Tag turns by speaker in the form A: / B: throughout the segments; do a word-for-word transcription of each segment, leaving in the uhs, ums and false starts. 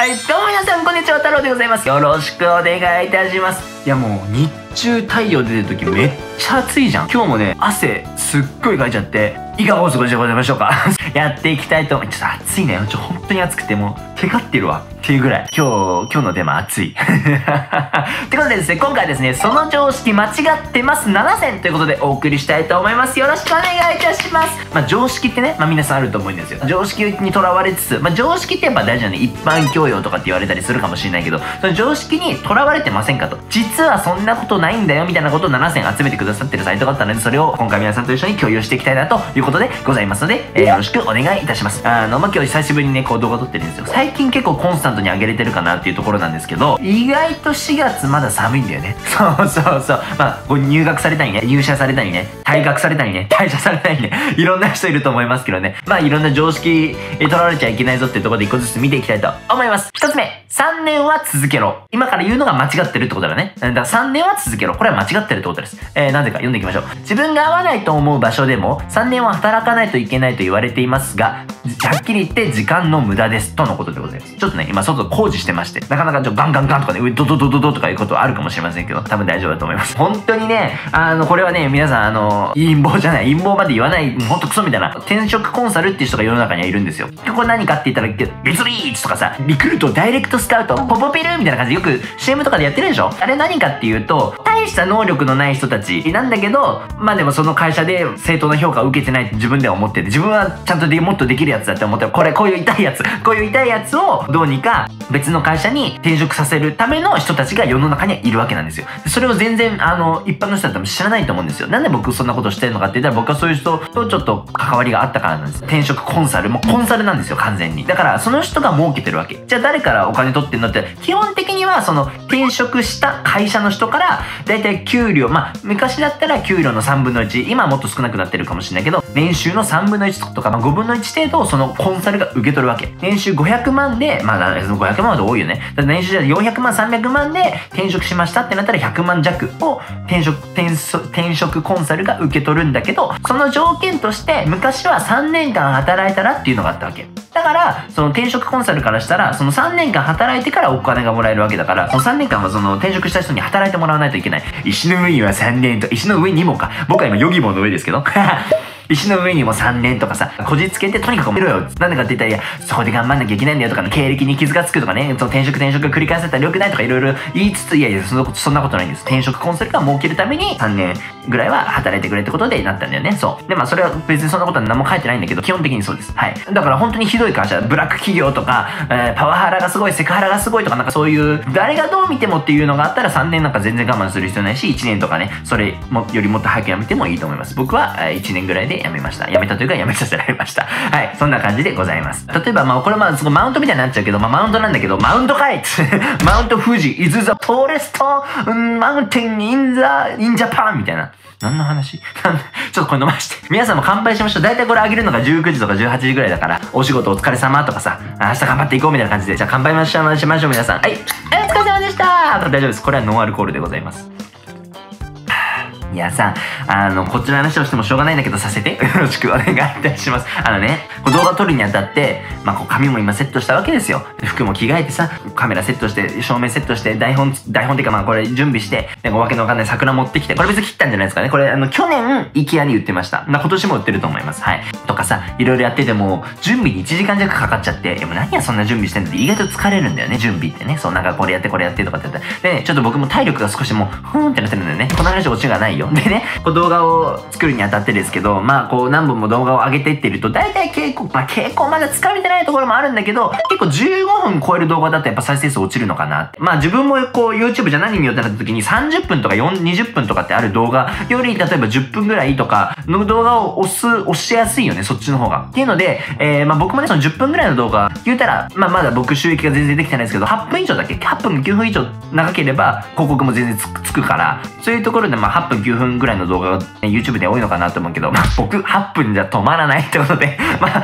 A: はい、どうも皆さんこんにちは、太郎でございます。よろしくお願いいたします。いやもう日中太陽出てる時めっちゃ暑いじゃん。今日もね、汗すっごいかいちゃって、いかがお過ごしでございましょうかやっていきたいと思う。ちょっと暑いね。ちょ、本当に暑くてもう、テカってるわ。っていうぐらい。今日、今日のテーマ暑い。ってことでですね、今回はですね、その常識間違ってますななせんということでお送りしたいと思います。よろしくお願いいたします。まあ常識ってね、まあ皆さんあると思うんですよ。常識にとらわれつつ、まあ常識ってやっぱ大事なね、一般教養とかって言われたりするかもしれないけど、その常識にとらわれてませんかと。実はそんなことないんだよみたいなことをななせん集めてくださってるサイトがあったので、それを今回皆さんと一緒に共有していきたいなということでございますので、えー、よろしくお願いいたします。あの、まあ、今日久しぶりにね、こう動画撮ってるんですよ。最近結構コンスタントに上げれてるかなっていうところなんですけど、意外としがつまだ寒いんだよね。そうそうそう。まあ、こう入学されたりね、入社されたりね、退学されたりね、退社されたりね、いろんな人いると思いますけどね。まあ、いろんな常識取られちゃいけないぞっていうところで一個ずつ見ていきたいと思います。一つ目、さんねんは続けろ。今から言うのが間違ってるってことだね。だからさんねんは続けろ。これは間違ってるってことです。えー、なぜか読んでいきましょう。自分が合わないと思う場所でもさんねんは働かないといけないと言われていますが、はっきり言って時間の無駄です。とのことでございます。ちょっとね、今外工事してまして、なかなかちょっとガンガンガンとかね、ドドドドドとかいうことはあるかもしれませんけど、多分大丈夫だと思います。本当にね、あの、これはね、皆さん、あの、陰謀じゃない、陰謀まで言わない、ほんとクソみたいな、転職コンサルっていう人が世の中にはいるんですよ。これ何かって言ったら、リツリーチとかさ、リクルート、ダイレクトスカウト、ポポピルみたいな感じでよく シーエム とかでやってるでしょ。あれ何かっていうと、大した能力のない人たちなんだけど、まあでもその会社で正当な評価を受けてないって自分では思ってて、自分はちゃんとでもっとできるやつだって思ってる。これ、こういう痛いやつ、こういう痛いやつをどうにか別の会社に転職させるための人たちが世の中にはいるわけなんですよ。それを全然、あの、一般の人だったら知らないと思うんですよ。なんで僕そんなことしてるのかって言ったら、僕はそういう人とちょっと関わりがあったからなんです。転職コンサル、もうコンサルなんですよ、完全に。だから、その人が儲けてるわけ。じゃあ誰からお金取ってんのって、基本的にはその転職した会社の人から、だいたい給料、まあ、昔だったら給料のさんぶんのいち、今はもっと少なくなってるかもしれないけど、年収のさんぶんのいちとか、まあ、ごぶんのいち程度をそのコンサルが受け取るわけ。年収ごひゃくまんで、まあ、そのごひゃくまんは多いよね。だから年収じゃよんひゃくまん、さんびゃくまんで転職しましたってなったらひゃくまん弱を転職、転転職コンサルが受け取るんだけど、その条件として昔はさんねんかん働いたらっていうのがあったわけ。だから、その転職コンサルからしたら、そのさんねんかん働いてからお金がもらえるわけだから、そのさんねんかんはその転職した人に働いてもらわないといけない。石の上にはさんねんと、石の上にもか。僕は今ヨギボーの上ですけど。石の上にもさんねんとかさ、こじつけてとにかく見ろよ。なんでかって言ったら、いや、そこで頑張んなきゃいけないんだよとか、経歴に傷がつくとかね、その転職転職繰り返せたら良くないとかいろいろ言いつつ、いやいや、そんなこと、そんなことないんです。転職コンサルが儲けるためにさんねんぐらいは働いてくれってことでなったんだよね。そう。で、まあそれは別にそんなことは何も書いてないんだけど、基本的にそうです。はい。だから本当にひどい会社、ブラック企業とか、えー、パワハラがすごい、セクハラがすごいとか、なんかそういう、誰がどう見てもっていうのがあったらさんねんなんか全然我慢する必要ないし、いちねんとかね、それもよりもっと早く辞めてもいいと思います。僕は、えー、いちねんぐらいで辞めました。辞めたというか辞めさせられました。はい。そんな感じでございます。例えば、まあ、これまあ、すごいマウントみたいになっちゃうけど、まあ、マウントなんだけど、マウントかいマウント富士 is the tallest mountain in the, in Japan みたいな。何の話ちょっとこれ飲まして。皆さんも乾杯しましょう。だいたいこれあげるのがじゅうくじとかじゅうはちじぐらいだから、お仕事お疲れ様とかさ、明日頑張っていこうみたいな感じで、じゃあ乾杯しましょう、しましょう皆さん。はい。はい、お疲れ様でした大丈夫です。これはノンアルコールでございます。いやさ、あの、こっちの話をしてもしょうがないんだけどさせて。よろしくお願いいたします。あのね、こう動画撮るにあたって、まあ、こう髪も今セットしたわけですよ。服も着替えてさ、カメラセットして、照明セットして、台本、台本っていうかまあこれ準備して、なんかわけのわかんない桜持ってきて、これ別に切ったんじゃないですかね。これあの、去年、イケアに売ってました。まあ、今年も売ってると思います。はい。とかさ、いろいろやってても、準備にいちじかん弱かかっちゃって、いやもう何やそんな準備してんのって意外と疲れるんだよね、準備ってね。そう、なんかこれやってこれやってとかって言ったら。でね、ちょっと僕も体力が少しもう、ふーんってなってるんだよね。この話オチがないよ。でね、こう動画を作るにあたってですけど、まあこう何本も動画を上げていってると、大体傾向、まあ傾向まだ掴めてないところもあるんだけど、結構じゅうごふん超える動画だとやっぱ再生数落ちるのかなって。まあ自分もこう YouTube じゃ何見ようってなった時にさんじゅっぷんとかにじゅっぷんとかってある動画より、例えばじゅっぷんぐらいとかの動画を押す、押しやすいよね、そっちの方が。っていうので、えー、まあ僕もね、そのじゅっぷんぐらいの動画、言うたら、まあまだ僕収益が全然できてないですけど、はっぷん以上だっけ ?はっぷんきゅうふん以上長ければ広告も全然つく、つくから、そういうところでまあはっぷんきゅうふんぐらいの動画が、ね、YouTube で多いのかなと思うけど、まあ僕はっぷんじゃ止まらないってことで、まあ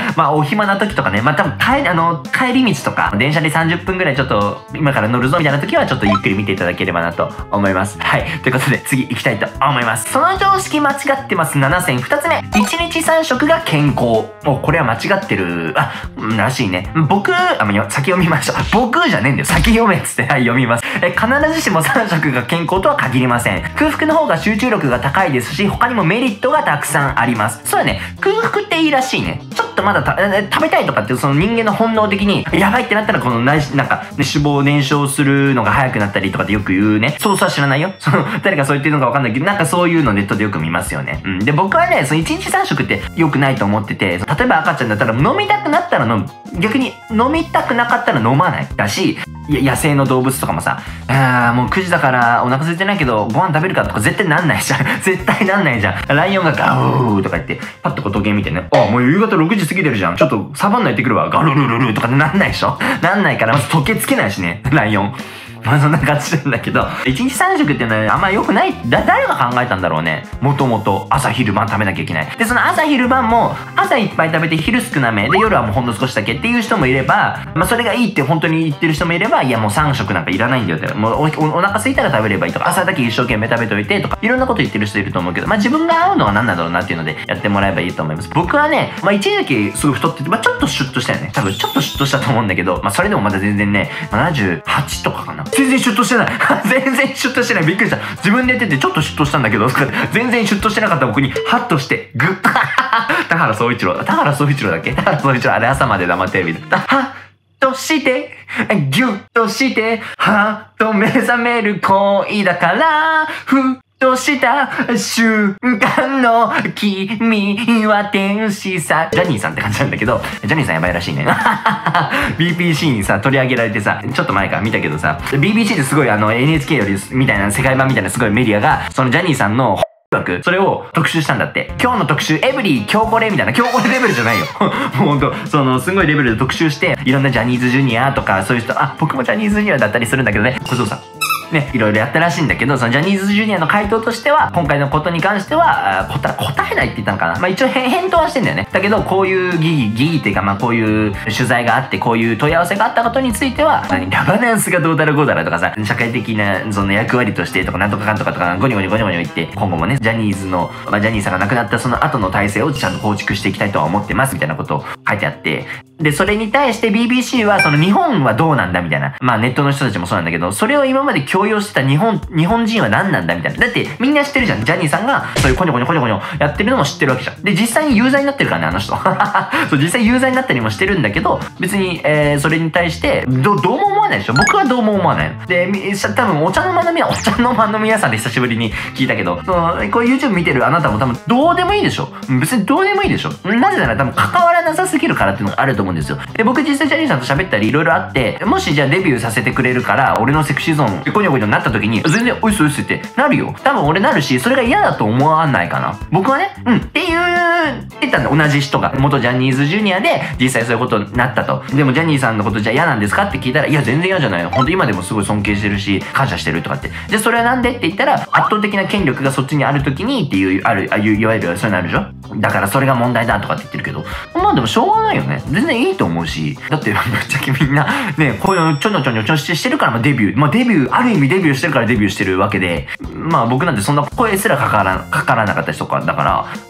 A: まあ、お暇な時とかね、まあ、多分帰、あの、帰り道とか、電車でさんじゅっぷんぐらいちょっと、今から乗るぞみたいな時は、ちょっとゆっくり見ていただければなと思います。はい。ということで、次行きたいと思います。その常識間違ってます。ななせんふたつめ。いちにちさんしょくが健康。お、これは間違ってる。あ、らしいね。僕、あ、もう先読みましょう。僕じゃねえんだよ。先読めっつって、はい、読みます。え、必ずしもさんしょくが健康とは限りません。空腹の方が集中力が高いですし、他にもメリットがたくさんあります。そうだね。空腹っていいらしいね。ちょっとまだた食べたいとかってその人間の本能的にやばいってなったらこの内なんか、ね、脂肪を燃焼するのが早くなったりとかってよく言うね。そうそうは知らないよ。その誰がそう言ってるのかわかんないけど、なんかそういうのネットでよく見ますよね。うん。で僕はね、そのいちにちさんしょくって良くないと思ってて、例えば赤ちゃんだったら飲みたくなったら飲む。逆に飲みたくなかったら飲まないだし、野生の動物とかもさ、あーもうくじだからお腹空いてないけどご飯食べるかとか絶対なんないじゃん。絶対なんないじゃん。ライオンがガオーとか言って、パッとこう時計見てね、あ、もう夕方ろくじ過ぎてるじゃん。ちょっとサバンナ行ってくるわ。ガルルルルとかなんないでしょ。なんないからまず時計つけないしね、ライオン。まあそんな感じなんだけど、いちにちさんしょくっていうのはあんま良くない。だ、誰が考えたんだろうね。もともと朝昼晩食べなきゃいけない。で、その朝昼晩も朝いっぱい食べて昼少なめで夜はもうほんの少しだけっていう人もいれば、まあそれがいいって本当に言ってる人もいれば、いやもうさんしょくなんかいらないんだよって。もうお、お、お腹空いたら食べればいいとか、朝だけ一生懸命食べといてとか、いろんなこと言ってる人いると思うけど、まあ自分が合うのは何なんだろうなっていうのでやってもらえばいいと思います。僕はね、まあ一時期すごい太ってて、まあちょっとシュッとしたよね。多分ちょっとシュッとしたと思うんだけど、まあそれでもまだ全然ね、ななじゅうはちとかかな。全然シュッとしてない。全然シュッとしてない。びっくりした。自分でやっててちょっとシュッとしたんだけど、全然シュッとしてなかった僕にハッとしてグッ田原総一郎田原総一郎だっけ田原総一郎あれ朝まで黙ってるみたいな。ハッとしてギュッとしてハッと目覚める恋だからふとした瞬間の君は天使さ。ジャニーさんって感じなんだけど、ジャニーさんやばいらしいね。ビーピーシー にさ、取り上げられてさ、ちょっと前から見たけどさ、ビーピーシー ってすごいあの エヌエイチケー よりみたいな世界版みたいなすごいメディアが、そのジャニーさんのそれを特集したんだって。今日の特集、エブリー、今日これみたいな、今日これレベルじゃないよ。もうほんと、その、すごいレベルで特集して、いろんなジャニーズジュニアとか、そういう人、あ、僕もジャニーズジュニアだったりするんだけどね、小僧さん。ね、いろいろやったらしいんだけど、そのジャニーズジュニアの回答としては、今回のことに関しては、答え、答えないって言ったのかな。まあ一応返答はしてんだよね。だけど、こういう疑義、疑義っていうか、まあこういう取材があって、こういう問い合わせがあったことについては、何、ガバナンスがどうだろうこうだろうとかさ、社会的なその役割としてとか、なんとかかんとかとか、ゴニョゴニョゴニョゴニョ言って、今後もね、ジャニーズの、まあジャニーさんが亡くなったその後の体制をちゃんと構築していきたいとは思ってます、みたいなことを書いてあって、で、それに対して ビービーシー は、その日本はどうなんだみたいな、まあネットの人たちもそうなんだけど、それを今まで強要してた日本、日本人は何なんだみたいな。だってみんな知ってるじゃん。ジャニーさんがそういうコニョコニョコニョコニョやってるのも知ってるわけじゃん。で、実際に有罪になってるからね、あの人。そう、実際有罪になったりもしてるんだけど、別に、えー、それに対して、ど、どうも思わないでしょ。僕はどうも思わないの。で、多分、お茶の間の皆、お茶の間の皆さんで久しぶりに聞いたけど、その、こう YouTube 見てるあなたも多分、どうでもいいでしょ。別にどうでもいいでしょ。なぜなら多分、関わらなさすぎるからっていうのがあると思うんですよ。で、僕実際ジャニーさんと喋ったりいろいろあって、もしじゃあデビューさせてくれるから、俺のセクシーゾーン、コニョコニョになった時に、全然、おいっすおいっすってなるよ。多分俺なるし、それが嫌だと思わないかな。僕はね、うん。っていう、言ったんだ。同じ人が。元ジャニーズジュニアで、実際そういうことになったと。でもジャニーさんのことじゃ嫌なんですかって聞いたら、いや、全然嫌じゃないよ。ほんと今でもすごい尊敬してるし、感謝してるとかって。で、それはなんでって言ったら、圧倒的な権力がそっちにある時にっていう、ある、あいう、いわゆるそういうのあるでしょ。だからそれが問題だとかって言ってるけど、まあでもしょうがないよね。全然いいと思うし。だって、ぶっちゃけみんな、ね、こういうちょのちょのちょしてるから、まあデビュー。まあデビュー、ある意味デビューしてるからデビューしてるわけで、まあ僕なんてそんな声すらかから、かからなかった人とか、だから、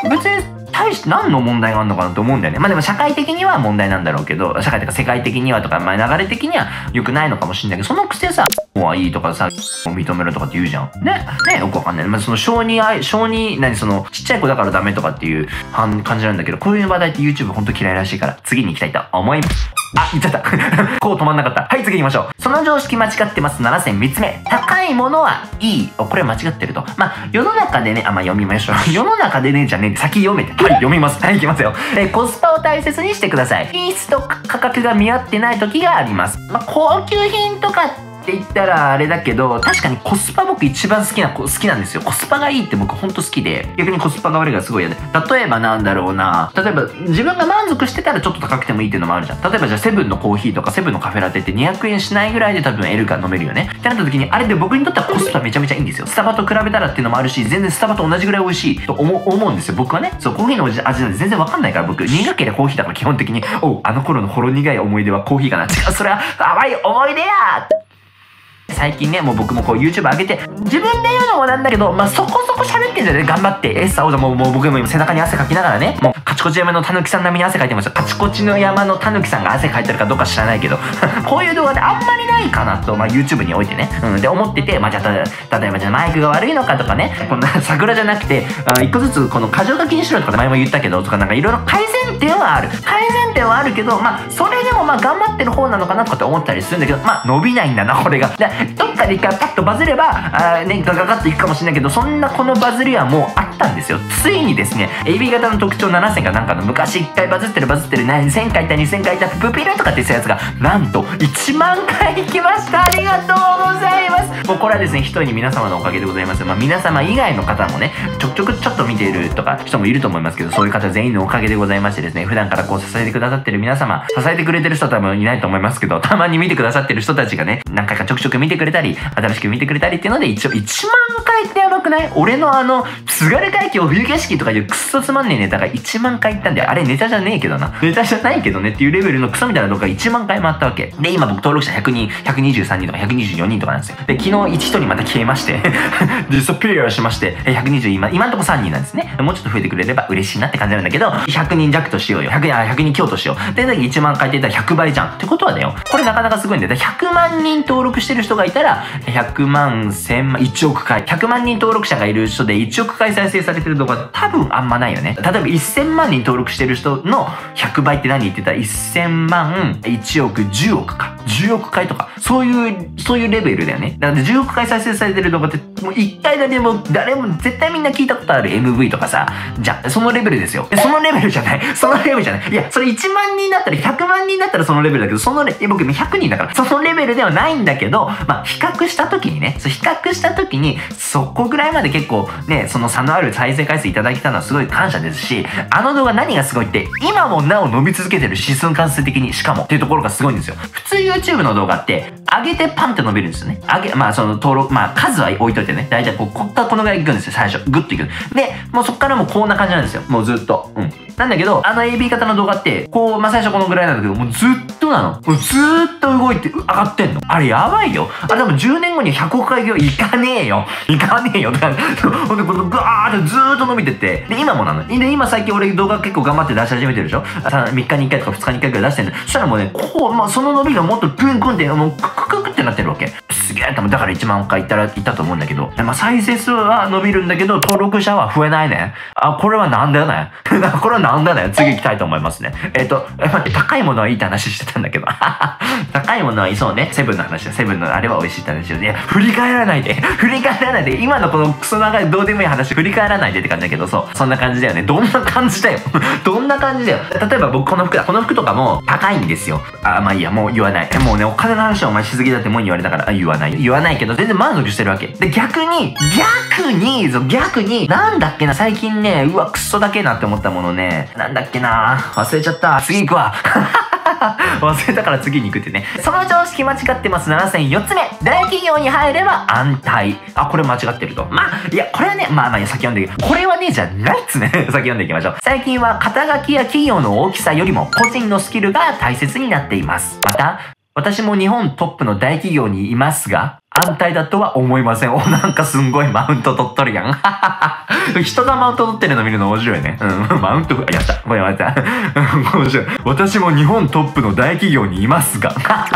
A: 別に対して何の問題があるのかなと思うんだよね。まあでも社会的には問題なんだろうけど、社会とか世界的にはとか、まあ流れ的には良くないのかもしれないけど、そのくせさ、もういいとかさ、認めるとかって言うじゃん。ね、ね、よくわかんない。まあその小児愛、小児、何その、ちっちゃい子だからダメとかっていう感じなんだけど、こういう話題って YouTube ほんと嫌いらしいから、次に行きたいと思います。あ、言っちゃった。こう止まんなかった。はい、次行きましょう。その常識間違ってます。ななせんみっつめ。高いものはいい。お、これ間違ってると。まあ、世の中でね、あ、まあ、読みましょう。世の中でね、じゃねえ。先読めて。はい、読みます。はい、行きますよ。え、コスパを大切にしてください。品質と価格が見合ってない時があります。まあ、高級品とかっって言ったらあれだけど、確かにコスパ僕一番好きな、好きなんですよ。コスパがいいって僕ほんと好きで、逆にコスパが悪いがすごい嫌で。例えばなんだろうな、例えば自分が満足してたらちょっと高くてもいいっていうのもあるじゃん。例えばじゃあセブンのコーヒーとかセブンのカフェラテってにひゃくえんしないぐらいで多分 L が飲めるよね。ってなった時に、あれで僕にとってはコスパめちゃめちゃいいんですよ。スタバと比べたらっていうのもあるし、全然スタバと同じぐらい美味しいと思う、思うんですよ。僕はね。そう、コーヒーの味なんて全然わかんないから僕、苦ければコーヒーだから基本的に、おう、あの頃のほろ苦い思い出はコーヒーかな。違う、それは淡い思い出や最近ね、もう僕もこう YouTube 上げて、自分で言うのもなんだけど、まあ、そこそこ喋ってんじゃね、頑張って。エッサをもう、もう僕も今背中に汗かきながらね、もうカチコチ山のたぬきさん並みに汗かいてますよ。カチコチの山のたぬきさんが汗かいてるかどうか知らないけど、こういう動画であんまりないかなと、まあ、YouTube においてね、うん、で思ってて、まあ、じゃあ、例えばじゃあマイクが悪いのかとかね、こんな桜じゃなくて、あ一個ずつこの箇条書きにしろとか前も言ったけど、とかなんかいろいろ改善点はある。改善点はあるけど、まあ、それでもまあ頑張ってる方なのかなとかって思ったりするんだけど、まあ、伸びないんだな、これが。でどっかで一回パッとバズれば、あね、ガガガッといくかもしれないけど、そんなこのバズりはもうあったんですよ。ついにですね、エービー 型の特徴ななせんかなんかの昔いっかいバズってるバズってるせんかいいったにせんかいいったプピルとかって言ったやつが、なんといちまんかい行きました。ありがとうございます。もうこれはですね、一重に皆様のおかげでございます。まあ皆様以外の方もね、ちょくちょくちょっと見ているとか人もいると思いますけど、そういう方全員のおかげでございましてですね、普段からこう支えてくださってる皆様、支えてくれてる人は多分いないと思いますけど、たまに見てくださってる人たちがね、何回かちょくちょく見てくれたり、新しく見てくれたりっていうので、一応いちまんかいってやばくない？俺のあの、津軽海峡冬景色とかいうクソつまんねえネタがいちまんかいいったんで、あれネタじゃねえけどな。ネタじゃないけどねっていうレベルのクソみたいな動画がいちまんかい回ったわけ。で、今僕登録者ひゃくにん、ひゃくにじゅうさんにんとかひゃくにじゅうよにんとかなんですよ。で、昨日いちひとりまた消えまして、ディスピリアしまして、ひゃくにじゅう、今、今んとこさんにんなんですね。もうちょっと増えてくれれば嬉しいなって感じなんだけど、ひゃくにん弱としようよ。ひゃくにん、あ、ひゃくにん強としよう。で、いちまんかいって言ったらひゃくばいじゃん。ってことはだよ。これなかなかすごいんだよ。ひゃくまんにん登録してる人がいたら、ひゃくまん、せんまん、いちおくかい。ひゃくまんにん登録者がいる人でいちおくかい再生されてる動画多分あんまないよね。例えばせんまんにん登録してる人のひゃくばいって何って言ったらせんまん、いちおく、じゅうおくか。じゅうおくかいとか。そういう、そういうレベルだよね。なのでじゅうおくかい再生されてる動画ってもういっかいだけでも誰も絶対みんな聞いたことある エムブイ とかさ。じゃあ、そのレベルですよ。そのレベルじゃない。そのレベルじゃない。いや、それいちまんにんだったらひゃくまんにんだったらそのレベルだけど、そのレ、僕ひゃくにんだから、そのレベルではないんだけど、まあ、比較した時にね、そう比較した時に、そこぐらいまで結構ね、その差のある再生回数いただけたのはすごい感謝ですし、あの動画何がすごいって、今もなお伸び続けてる指数関数的に、しかもっていうところがすごいんですよ。普通 YouTube の動画って、上げてパンって伸びるんですよね。上げ、まあその登録、まあ数は置いといてね。大体こう、こっからこのぐらい行くんですよ、最初。グッと行く。で、もうそっからもうこんな感じなんですよ。もうずっと。うん。なんだけど、あの エービー 型の動画って、こう、まあ最初このぐらいなんだけど、もうずっとなの。もうずーっと動いて上がってんの。あれやばいよ。あれ多分じゅうねんごにひゃくおくかいいかねえよ。いかねえよ。ほんで、このガーってずーっと伸びてって、で、今もなの。で、今最近俺動画結構頑張って出し始めてるでしょ？みっかにいっかいとかふつかにいっかいくらい出してんの。そしたらもうね、こう、まあその伸びがもっとグングンって、もうククククってなってるわけ。すげえ多分だからいちまんかいいったら、いったと思うんだけど。まあ再生数は伸びるんだけど、登録者は増えないね。あ、これはなんだよね。これはなんだよね。次行きたいと思いますね。えっと、高いものはいいって話してたんだけど。高いものはいいそうね。セブンの話だ。セブンのあれは美味しいって話をね。振り返らないで。振り返らないで。今のこのクソ長いどうでもいい話振り返らないでって感じだけど、そう。そんな感じだよね。どんな感じだよ。どんな感じだよ。例えば僕この服だ。この服とかも高いんですよ。あ、まあいいや。もう言わない。もうね、お金の話はお前しすぎだってもう言われたから、あ、言わない。言わないけど、全然満足してるわけ。で、逆に、逆に、そう、逆に、なんだっけな、最近ね、うわ、クソだけなって思ったものね、なんだっけな、忘れちゃった。次行くわ。忘れたから次に行くってね。その常識間違ってます。ななせんよっつめ。大企業に入れば安泰。あ、これ間違ってると。まあ、いや、これはね、まあまあ、先読んでいく。これはね、じゃないっつね。先読んでいきましょう。最近は肩書きや企業の大きさよりも個人のスキルが大切になっています。また、私も日本トップの大企業にいますが、安泰だとは思いません。お、なんかすんごいマウント取っとるやん。人がマウント取ってるの見るの面白いね。うん、マウント、やった。ごめんなさい。面白い。私も日本トップの大企業にいますが。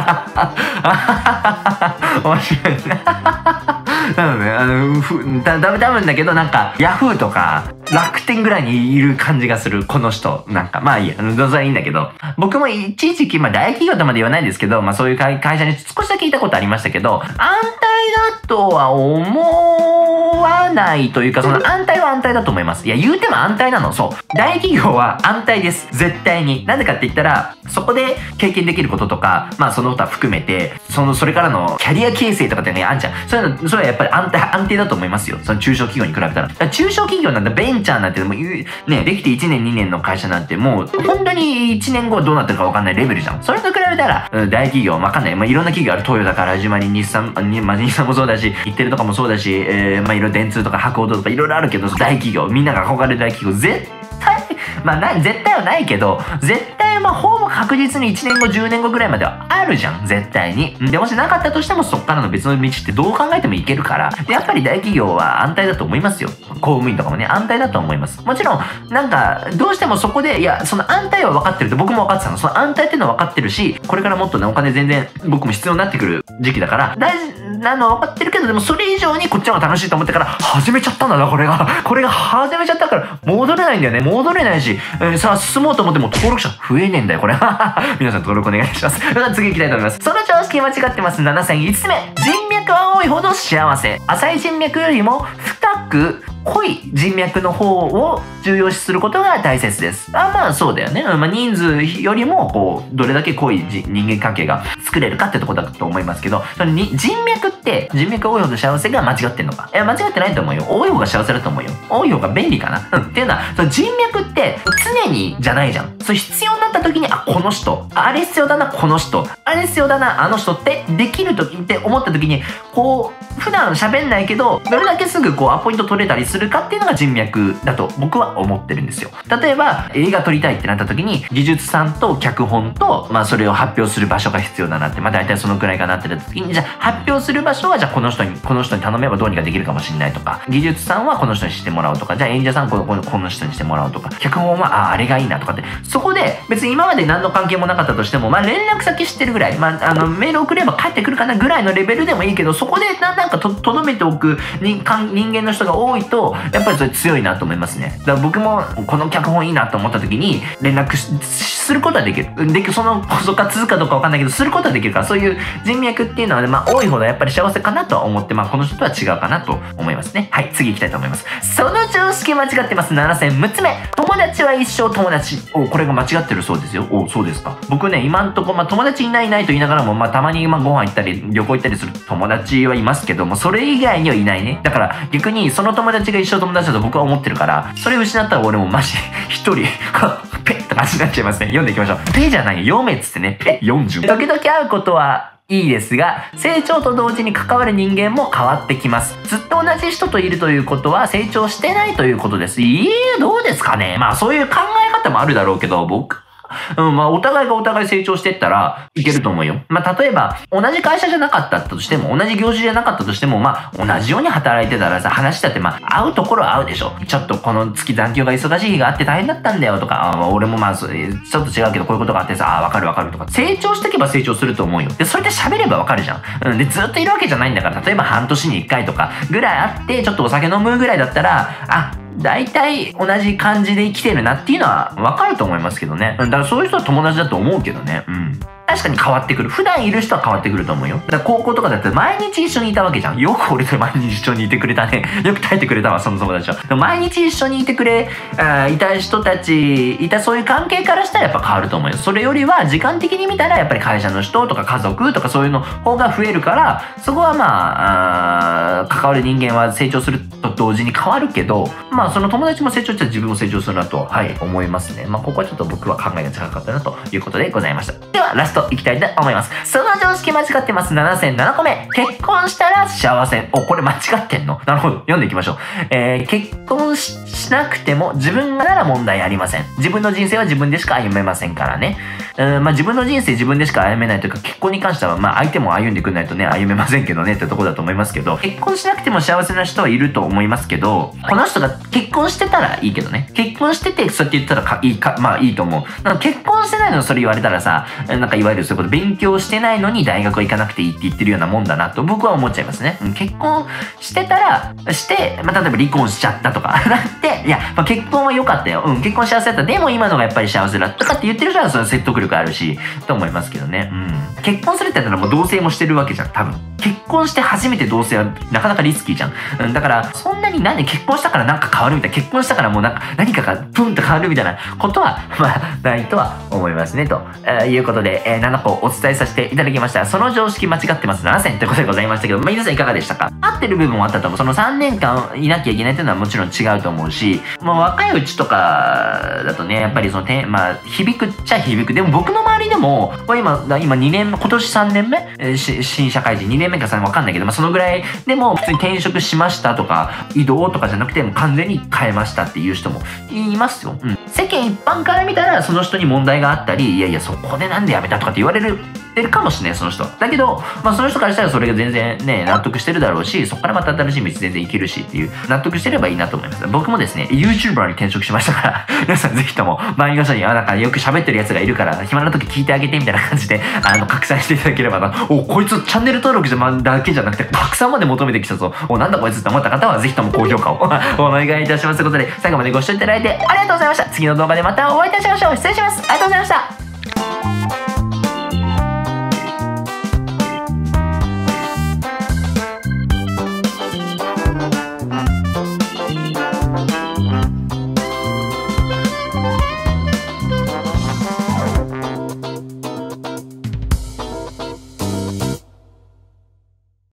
A: 面白いね。なので、あの、ふ、だ、だ、多分だけど、なんか、ヤフーとか、楽天ぐらいにいる感じがする、この人。なんか、まあいいや、どうぞいいんだけど、僕も一時期、まあ大企業とまで言わないですけど、まあそういう会社に少しだけいたことありましたけど、安泰だとは思わないというか、その安泰は安泰だと思います。いや、言うても安泰なの。そう。大企業は安泰です。絶対に。なんでかって言ったら、そこで経験できることとか、まあその他含めて、その、それからのキャリア形成とかってね、あんじゃん。そういうの、それはやっぱり安定、安定だと思いますよ。その中小企業に比べたら。だから中小企業なんだ、ベンチャーなんて、もうね、できていちねんにねんの会社なんて、もう、本当にいちねんごどうなってるかわかんないレベルじゃん。それと比べたら、うん、大企業わかんない。まあいろんな企業ある。トヨタから始まり、日産、にまあ日産もそうだし、イッテルとかもそうだし、えー、まあいろいろ電通とか博報堂とかいろいろあるけど、大企業、みんなが憧れる大企業、絶対、まあな、絶対はないけど、絶対まあほぼ確実にいちねんご、じゅうねんごぐらいまではあるじゃん、絶対に。で、もしなかったとしてもそっからの別の道ってどう考えてもいけるから、でやっぱり大企業は安泰だと思いますよ。公務員とかもね、安泰だと思います。もちろん、なんか、どうしてもそこで、いや、その安泰は分かってるって僕も分かってたの。その安泰っていうのは分かってるし、これからもっとね、お金全然僕も必要になってくる時期だから、大事なのは分かってるけど、でもそれ以上にこっちの方が楽しいと思ってから、始めちゃったんだな、これが。これが始めちゃったから、戻れないんだよね。戻れないし、えー、さあ、進もうと思っても登録者増えねえんだよ、これ。皆さん登録お願いします。では次行きたいと思います。その常識間違ってます。ななせんいつつめ。人脈は多いほど幸せ。浅い人脈よりも深く濃い人脈の方を重要視することが大切です。あ、まあそうだよね。まあ人数よりも、こう、どれだけ濃い人間関係が作れるかってとこだと思いますけど、そのに人脈って、人脈が多いほど幸せが間違ってんのか。いや、間違ってないと思うよ。多い方が幸せだと思うよ。多い方が便利かな。うん。っていうのは、その人脈って常にじゃないじゃん。そう必要になった時に、あ、この人。あれ必要だな、この人。あれ必要だな、あの人ってできる時って思った時に、こう、普段喋んないけど、どれだけすぐこうアポイント取れたりするかっていうのが人脈だと僕は思ってるんですよ。例えば、映画撮りたいってなった時に、技術さんと脚本と、まあそれを発表する場所が必要だなって、まあ大体そのくらいかなってなった時に、じゃあ発表する場所はじゃあこの人に、この人に頼めばどうにかできるかもしれないとか、技術さんはこの人にしてもらおうとか、じゃあ演者さんこの、この、この人にしてもらおうとか、脚本は、あ、あれがいいなとかって、そこで別に今まで何の関係もなかったとしても、まあ連絡先知ってるぐらい、まああのメール送れば返ってくるかなぐらいのレベルでもいいけど、そこでな、なんかと、とどめておく人人間の人が多いと、やっぱりそれ強いなと思いますね。だから僕もこの脚本いいなと思った時に連絡することはできる。で、その補足が続くかどうかわかんないけど、することはできるから、そういう人脈っていうのはね、まあ多いほどやっぱり幸せかなとは思って、まあこの人とは違うかなと思いますね。はい、次行きたいと思います。その常識間違ってます。ななせんむっつめ。友達は一生友達。お、これが間違ってるそうですよ。お、そうですか。僕ね、今んとこ、まあ友達いないいないと言いながらも、まあたまにまあご飯行ったり、旅行行ったりする友達はいますけども、それ以外にはいないね。だから逆にその友達が一生友達だと僕は思ってるから、それ失ったら俺もマジ一人ペッって感じになっちゃいますね。読んでいきましょう。ペじゃないよ、読めっつってね。ペよんじゅう。時々会うことはいいですが、成長と同時に関わる人間も変わってきます。ずっと同じ人といるということは成長してないということです。いいえ、どうですかね。まあそういう考え方もあるだろうけど、僕うん、まあ、お互いがお互い成長していったらいけると思うよ。まあ、例えば、同じ会社じゃなかったとしても、同じ業種じゃなかったとしても、まあ、同じように働いてたらさ、話したって、まあ、会うところは会うでしょ。ちょっとこの月残業が忙しい日があって大変だったんだよとか、あ俺もまあ、ちょっと違うけどこういうことがあってさ、あわかるわかるとか、成長していけば成長すると思うよ。で、それで喋ればわかるじゃん。うん、で、ずっといるわけじゃないんだから、例えば半年に一回とかぐらいあって、ちょっとお酒飲むぐらいだったら、あ、大体同じ感じで生きてるなっていうのはわかると思いますけどね。だからそういう人は友達だと思うけどね。うん。確かに変わってくる。普段いる人は変わってくると思うよ。だから高校とかだったら毎日一緒にいたわけじゃん。よく俺と毎日一緒にいてくれたね。よく耐えてくれたわ、その友達は。でも毎日一緒にいてくれ、あいた人たち、いたそういう関係からしたらやっぱ変わると思うよ。それよりは時間的に見たらやっぱり会社の人とか家族とかそういうの方が増えるから、そこはまあ、あ関わる人間は成長すると同時に変わるけど、まあその友達も成長したら自分も成長するなと、はい、思いますね。まあここはちょっと僕は考えが近かったなということでございました。ではラストいきたいと思います。その常識間違ってます。ななせんななこめ。結婚したら幸せ。お、これ間違ってんの？なるほど。読んでいきましょう。えー、結婚 し, しなくても自分がなら問題ありません。自分の人生は自分でしか歩めませんからね。うん、まあ自分の人生自分でしか歩めないというか、結婚に関してはまあ相手も歩んでくれないとね、歩めませんけどねってとこだと思いますけど、結婚しなくても幸せな人はいると思いますけど、この人が結婚してたらいいけどね。結婚しててそうやって言ったらかいいか、まあいいと思う。なんか結婚してないのそれ言われたらさ、なんかいわゆるそういうこと勉強してないのに大学は行かなくていいって言ってるようなもんだなと僕は思っちゃいますね。結婚してたら、して、まあ例えば離婚しちゃったとかなって、いや、まあ、結婚は良かったよ。うん、結婚幸せだった。でも今のがやっぱり幸せだとかって言ってる人はその説得力あるし、と思いますけどね。うん。結婚するって言ったらもう同棲もしてるわけじゃん、多分。結婚して初めて同棲はなかなかリスキーじゃん。うん、だから、そんなになんで結婚したからなんか変わるみたいな、結婚したからもうなんか何かがプンと変わるみたいなことは、まあ、ないとは思いますね、と、えー、いうことで、えー、ななこお伝えさせていただきました。その常識間違ってますななせんということでございましたけど、まあ、皆さんいかがでしたか？合ってる部分もあったと思う。そのさんねんかんいなきゃいけないっていうのはもちろん違うと思うし、まあ、若いうちとかだとね、やっぱりそのて、まあ、響くっちゃ響く。でも僕の周りでも、まあ、今、今にねんめ、今年さんねんめ、えー、新社会人にねんめかさんねんめわかんないけど、まあ、そのぐらいでも普通に転職しましたとか、移動とかじゃなくてもう完全に変えましたっていう人もいますよ。うん。世間一般から見たらその人に問題があったり、いやいやそこでなんで辞めたとかって言われるてるかもしれない、その人。だけど、まあその人からしたらそれが全然ね、納得してるだろうし、そこからまた新しい道全然いけるしっていう、納得してればいいなと思います。僕もですね、YouTuber に転職しましたから、皆さんぜひとも周りの人に、あ、なんかよく喋ってるやつがいるから、暇な時聞いてあげてみたいな感じで、あの、拡散していただければな。お、こいつチャンネル登録だけじゃなくて、拡散まで求めてきたぞ。お、なんだこいつって思った方は、ぜひとも高評価をお願いいたします。ということで、最後までご視聴いただいてありがとうございました。次の動画でまたお会いいたしましょう。失礼します。ありがとうございました。